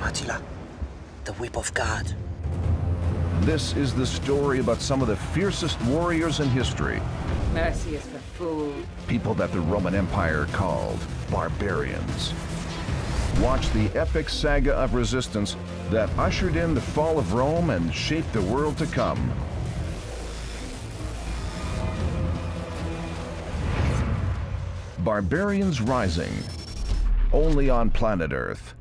Attila, the whip of God. This is the story about some of the fiercest warriors in history. Mercy is for fools. People that the Roman Empire called barbarians. Watch the epic saga of resistance that ushered in the fall of Rome and shaped the world to come. Barbarians Rising, only on planet Earth.